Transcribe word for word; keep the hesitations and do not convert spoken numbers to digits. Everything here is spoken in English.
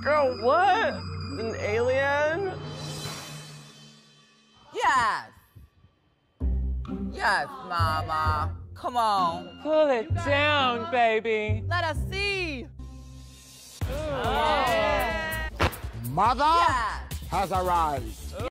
Girl, what? An alien? Yes. Yes, Mama. Come on. Pull it down, baby. Let us see. Yeah. Mother Yes. has arrived.